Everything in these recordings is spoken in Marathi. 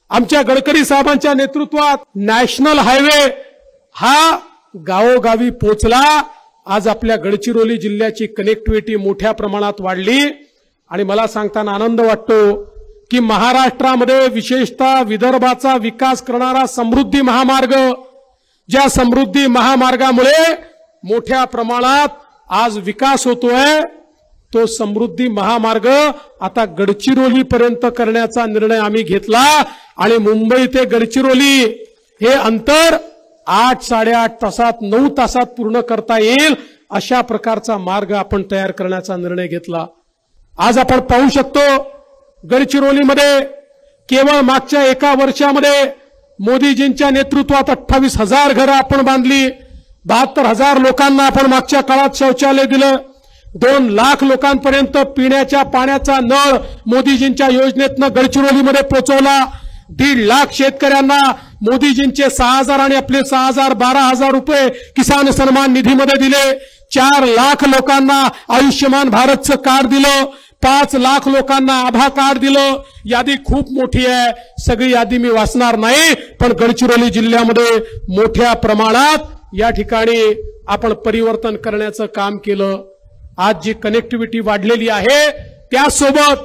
आमच्या गडकरी साहेबांच्या नेतृत्वात नॅशनल हायवे हा गावोगावी पोहोचला। आज आपल्या गडचिरोली जिल्ह्याची कनेक्टिव्हिटी मोठ्या प्रमाणात वाढली आणि मला सांगताना आनंद वाटतो की महाराष्ट्रामध्ये विशेषतः विदर्भाचा विकास करणारा समृद्धी महामार्ग, ज्या समृद्धी महामार्गामुळे मोठ्या प्रमाणात आज विकास होतोय, तो समृद्धी महामार्ग आता गडचिरोली पर्यंत करण्याचा निर्णय आम्ही घेतला आणि मुंबई ते गडचिरोली हे अंतर 8-8.5 तासात 9 तासात पूर्ण करता येईल अशा प्रकारचा मार्ग आपण तयार करण्याचा निर्णय घेतला। आज आपण पाहू शकतो गडचिरोलीमध्ये केवळ मागच्या एका वर्षामध्ये मोदीजींच्या नेतृत्वात 28,000 घरं आपण बांधली, 72,000 लोकांना आपण मागच्या काळात शौचालय दिलं, 2 लाख लोकांपर्यंत पिण्याच्या पाण्याचा नळ मोदीजींच्या योजनेतनं गडचिरोलीमध्ये पोहोचवला, 1.5 लाख शेतकऱ्यांना मोदीजींचे 6,000 आणि आपले 6,000 12,000 रुपये किसान सन्मान निधीमध्ये दिले, 4 लाख लोकांना आयुष्यमान भारतचं कार्ड दिलं, 5 लाख लोकांना आभा कार्ड दिलं। यादी खूप मोठी आहे, सगळी यादी मी वाचणार नाही, पण गडचिरोली जिल्ह्यामध्ये मोठ्या प्रमाणात या ठिकाणी आपण परिवर्तन करण्याचं काम केलं। आज जी कनेक्टिव्हिटी वाढलेली आहे त्यासोबत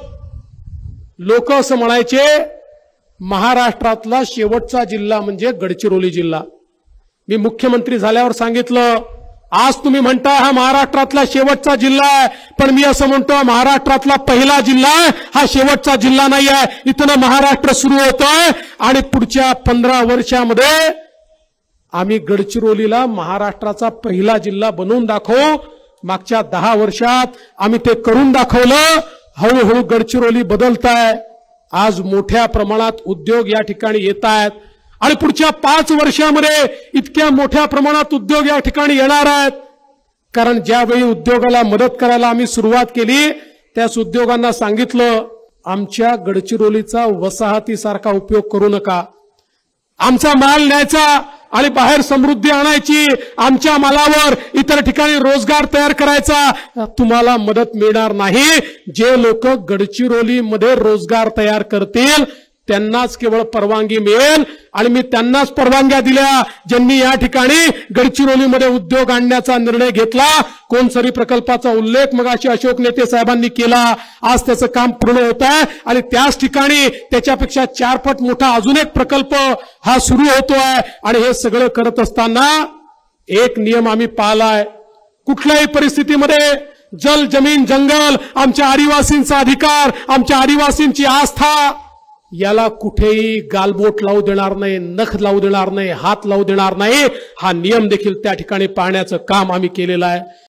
लोक असं म्हणायचे महाराष्ट्रातला शेवटचा जिल्हा म्हणजे गडचिरोली जिल्हा। मी मुख्यमंत्री झाल्यावर सांगितलं, आज तुम्ही म्हणता हा महाराष्ट्रातला शेवटचा जिल्हा आहे, पण मी असं म्हणतो महाराष्ट्रातला पहिला जिल्हा आहे, हा शेवटचा जिल्हा नाही आहे। इथनं महाराष्ट्र सुरू होतोय आणि पुढच्या 15 वर्षामध्ये आम्ही गडचिरोलीला महाराष्ट्राचा पहिला जिल्हा बनवून दाखवू। मागच्या 10 वर्षात आम्ही ते करून दाखवलं। हळूहळू गडचिरोली बदलताय, आज मोठ्या प्रमाणात उद्योग या ठिकाणी येत आहेत आणि पुढच्या 5 वर्षामध्ये इतक्या मोठ्या प्रमाणात उद्योग या ठिकाणी येणार आहेत, कारण ज्यावेळी उद्योगाला मदत करायला आम्ही सुरुवात केली त्याच उद्योगांना सांगितलं आमच्या गडचिरोलीचा वसाहतीसारखा उपयोग करू नका, आमचा माल न्यायचा आणि बाहेर समृद्धी आणायची, आमच्या मालावर इतर ठिकाणी रोजगार तयार करायचा, तुम्हाला मदत मिळणार नाही। जे लोक गडचिरोलीमध्ये रोजगार तयार करतील त्यांनाच केवळ परवानगी मिळेल आणि मी त्यांनाच परवानग्या दिल्या ज्यांनी या ठिकाणी गडचिरोलीमध्ये उद्योग आणण्याचा निर्णय घेतला। कोणसरी प्रकल्पाचा उल्लेख मगाशी अशोक नेते साहेबांनी केला, आज त्याचं काम पूर्ण होत आहे आणि त्याच ठिकाणी त्याच्यापेक्षा 4 पट मोठा अजून एक प्रकल्प हा सुरू होतोय आणि हे सगळं करत असताना एक नियम आम्ही पाळलाय, कुठल्याही परिस्थितीमध्ये जल जमीन जंगल आमच्या आदिवासींचा अधिकार, आमच्या आदिवासींची आस्था याला कुठेही गालबोट लावू देणार नाही, नख लावू देणार नाही, हात लावू देणार नाही। हा नियम देखील त्या ठिकाणी पाळण्याचं काम आम्ही केलेलं आहे।